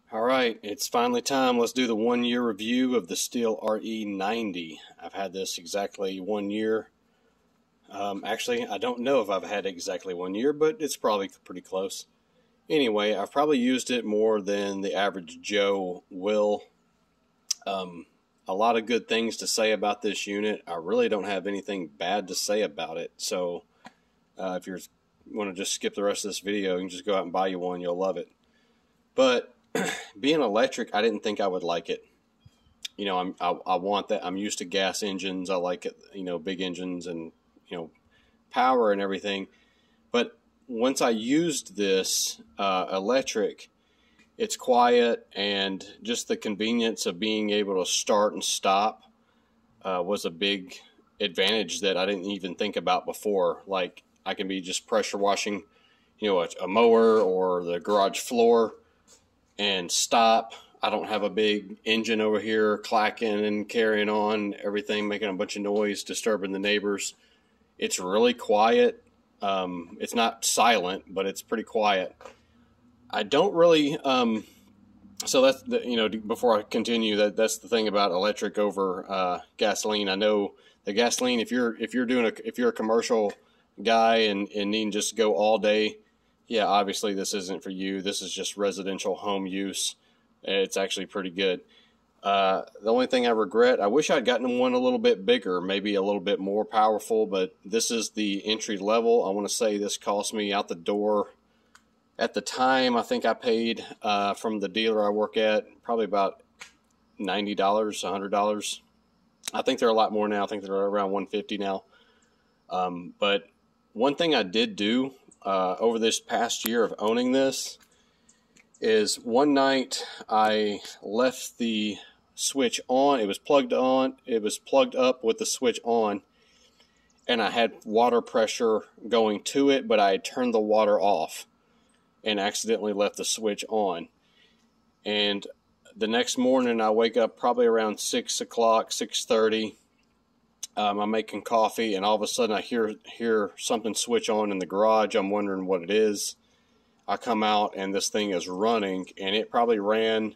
All right, it's finally time. Let's do the 1 year review of the Stihl RE90. I've had this exactly 1 year. Actually, I don't know if I've had exactly 1 year, but it's probably pretty close. Anyway, I've probably used it more than the average Joe will. A lot of good things to say about this unit. I really don't have anything bad to say about it. So if you want to just skip the rest of this video, you can just go out and buy you one. You'll love it. But being electric, I didn't think I would like it. You know, I want that. I'm used to gas engines. I like it, big engines and, power and everything. But once I used this electric, it's quiet, and just the convenience of being able to start and stop was a big advantage that I didn't even think about before. Like, I can be just pressure washing, a mower or the garage floor and stop. I don't have a big engine over here clacking and carrying on, everything making a bunch of noise, disturbing the neighbors. It's really quiet. It's not silent, but it's pretty quiet. I don't really, so that's before I continue, that's the thing about electric over gasoline. I know the gasoline, if you're a commercial guy and need just go all day, yeah, obviously this isn't for you. This is just residential home use. It's actually pretty good. The only thing I regret, I wish I'd gotten one a little bit bigger, maybe a little bit more powerful, but this is the entry level. I want to say this cost me out the door. At the time, I think I paid from the dealer I work at probably about $90, $100. I think they're a lot more now. I think they're around $150 now. But one thing I did do over this past year of owning this is one night I left the switch on. It was plugged on. It was plugged up with the switch on, and I had water pressure going to it, but I had turned the water off and accidentally left the switch on. And the next morning I wake up probably around 6 o'clock, 6:30. I'm making coffee, and all of a sudden I hear something switch on in the garage. I'm wondering what it is. I come out, and this thing is running, and it probably ran,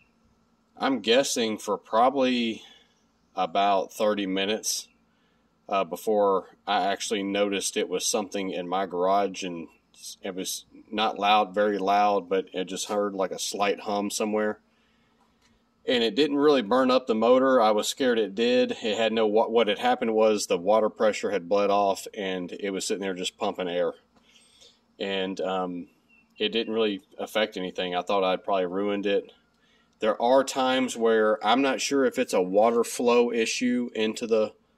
I'm guessing, for probably about 30 minutes before I actually noticed it was something in my garage. And it was not loud, very loud, but it just heard like a slight hum somewhere. And it didn't really burn up the motor. I was scared it did. It had no, what had happened was the water pressure had bled off, and it was sitting there just pumping air. And it didn't really affect anything. I thought I'd probably ruined it. There are times where I'm not sure if it's a water flow issue into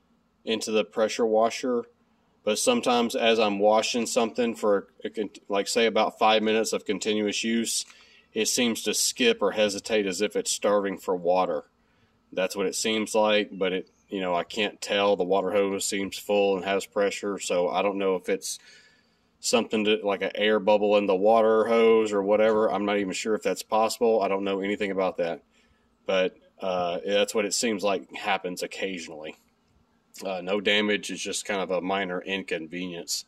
the pressure washer, but sometimes as I'm washing something for, like, say about 5 minutes of continuous use, it seems to skip or hesitate as if it's starving for water. That's what it seems like, but I can't tell. The water hose seems full and has pressure, so I don't know if it's something like an air bubble in the water hose or whatever. I'm not even sure if that's possible. I don't know anything about that, but that's what it seems like happens occasionally. No damage. It's just kind of a minor inconvenience.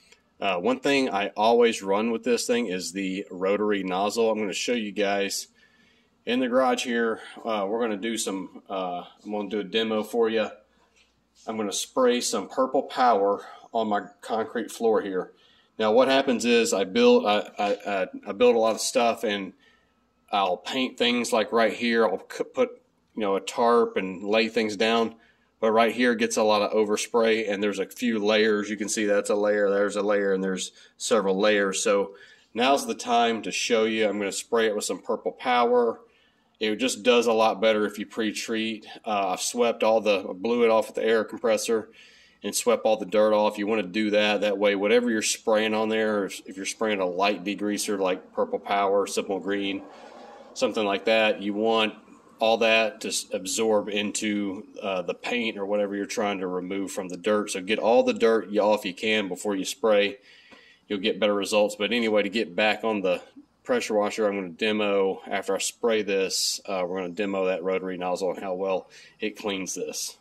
One thing I always run with this thing is the rotary nozzle. I'm going to show you guys in the garage here. We're going to do some, I'm going to do a demo for you. I'm going to spray some Purple Power on my concrete floor here. Now what happens is I build a lot of stuff, and I'll paint things like right here. I'll put a tarp and lay things down. But right here gets a lot of overspray, and there's a few layers. You can see that's a layer, there's a layer, and there's several layers. So now's the time to show you. I'm going to spray it with some Purple Power. It just does a lot better if you pre-treat. I've blew it off with the air compressor and swept all the dirt off. You want to do that. That way, whatever you're spraying on there, if you're spraying a light degreaser like Purple Power, Simple Green, something like that, you want all that to absorb into the paint or whatever you're trying to remove from the dirt. So get all the dirt off you can before you spray. You'll get better results. But anyway, to get back on the pressure washer, I'm going to demo, after I spray this, we're going to demo that rotary nozzle and how well it cleans this.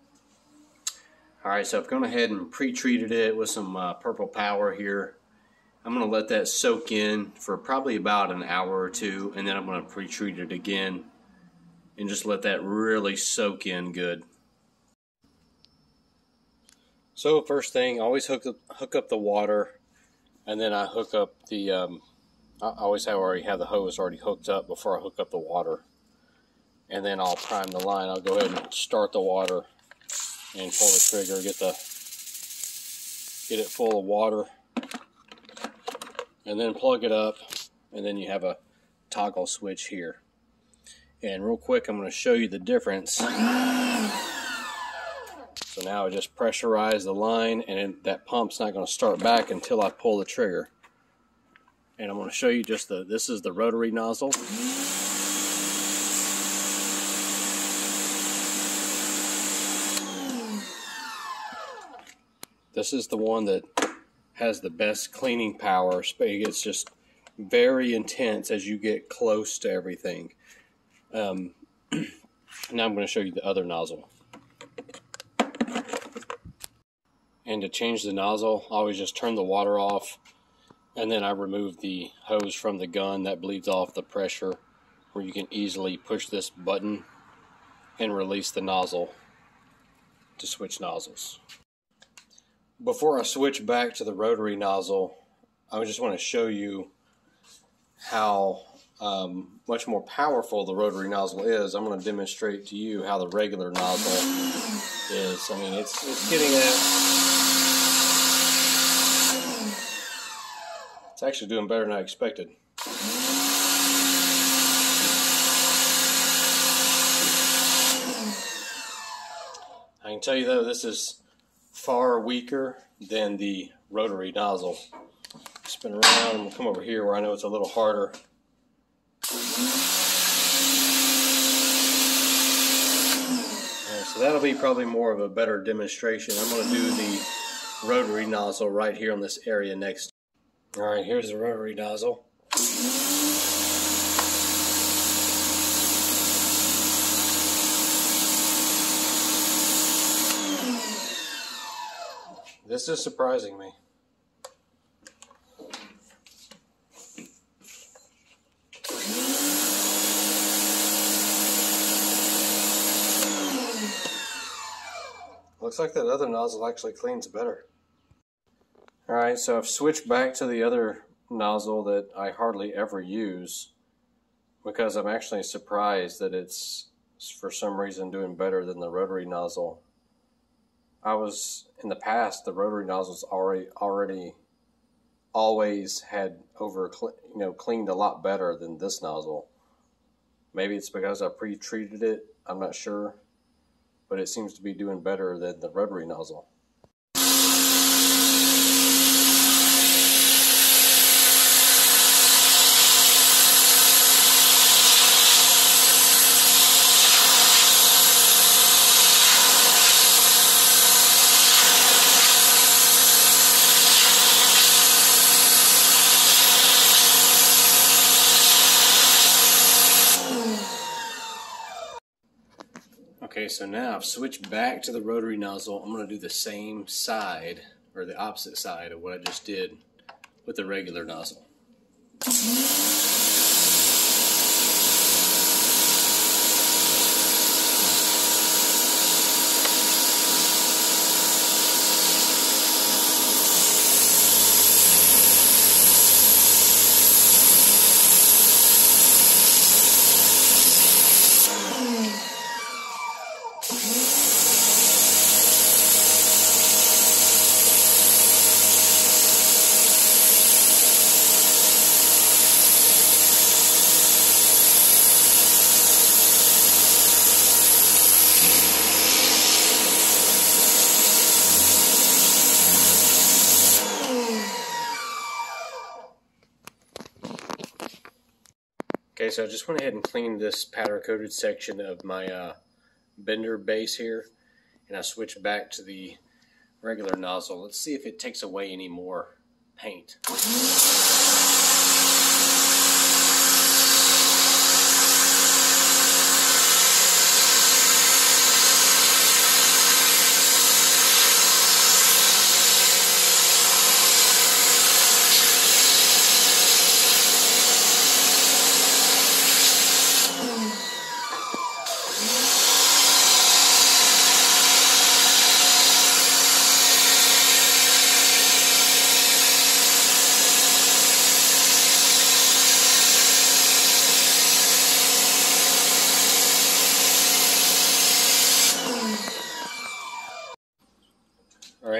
All right, so I've gone ahead and pre-treated it with some Purple Power here. I'm going to let that soak in for probably about an hour or two, and then I'm going to pre-treat it again and just let that really soak in good. So first thing, always hook up the water, and then I hook up the, I always already have the hose already hooked up before I hook up the water. And then I'll prime the line. I'll go ahead and start the water and pull the trigger, get it full of water, and then plug it up, and then you have a toggle switch here. And real quick, I'm going to show you the difference. So now I just pressurize the line, and that pump's not going to start back until I pull the trigger. And I'm going to show you just this is the rotary nozzle. This is the one that has the best cleaning power. It gets just very intense as you get close to everything. Now I'm going to show you the other nozzle. And to change the nozzle, I always just turn the water off, and then I remove the hose from the gun. That bleeds off the pressure, where you can easily push this button and release the nozzle to switch nozzles. Before I switch back to the rotary nozzle, I just want to show you how much more powerful the rotary nozzle is. I'm going to demonstrate to you how the regular nozzle is. I mean, it's getting at, it's actually doing better than I expected. I can tell you though, this is far weaker than the rotary nozzle. Spin around, and we'll come over here where I know it's a little harder. So that'll be probably more of a better demonstration. I'm going to do the rotary nozzle right here on this area next. Alright, here's the rotary nozzle. This is surprising me. Looks like that other nozzle actually cleans better. Alright, so I've switched back to the other nozzle that I hardly ever use, because I'm actually surprised that it's for some reason doing better than the rotary nozzle. In the past, the rotary nozzles always had cleaned a lot better than this nozzle. Maybe it's because I pre-treated it, I'm not sure, but it seems to be doing better than the rotary nozzle. Okay, so now I've switched back to the rotary nozzle. I'm going to do the same side, or the opposite side of what I just did with the regular nozzle. Okay, so I just went ahead and cleaned this powder coated section of my bender base here, and I switched back to the regular nozzle. Let's see if it takes away any more paint.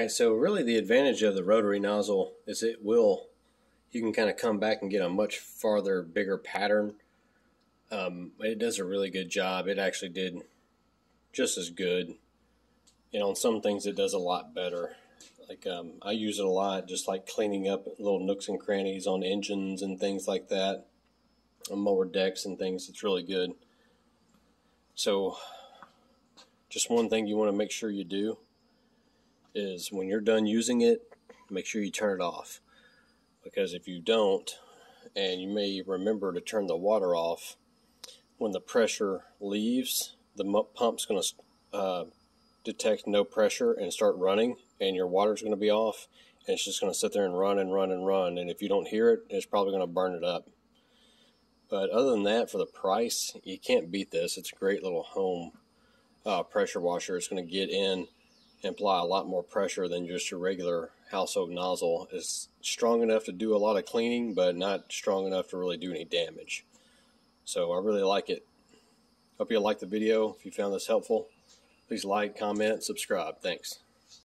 Alright, so really the advantage of the rotary nozzle is you can kind of come back and get a much farther, bigger pattern. It does a really good job. It actually did just as good. And on some things it does a lot better. Like I use it a lot, just like cleaning up little nooks and crannies on engines and things like that, on mower decks and things. It's really good. So just one thing you want to make sure you do is when you're done using it, make sure you turn it off. Because if you don't, and you may remember to turn the water off, when the pressure leaves, the pump's going to detect no pressure and start running, and your water's going to be off, and it's just going to sit there and run and run and run, and if you don't hear it, it's probably going to burn it up. But other than that, for the price, you can't beat this. It's a great little home pressure washer. It's going to get in and apply a lot more pressure than just your regular household nozzle. It's strong enough to do a lot of cleaning, but not strong enough to really do any damage. So I really like it. Hope you liked the video. If you found this helpful, please like, comment, subscribe. Thanks.